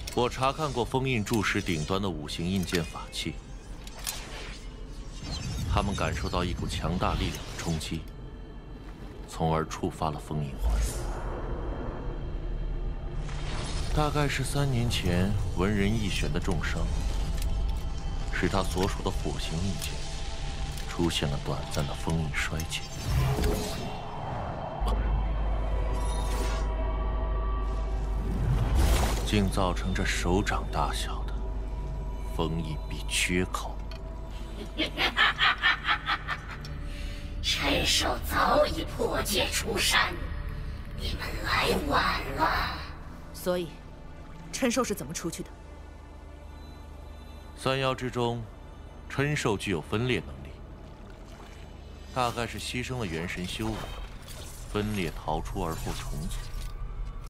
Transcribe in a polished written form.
我查看过封印柱石顶端的五行印鉴法器，他们感受到一股强大力量的冲击，从而触发了封印环。大概是3年前文人一玄的重伤，使他所属的火星印鉴出现了短暂的封印衰减。 竟造成这手掌大小的封印壁缺口。 陈寿早已破界出山，你们来晚了。 所以，陈寿是怎么出去的 3妖之中，陈寿具有分裂能力，大概是牺牲了元神修为，分裂逃出而后重组。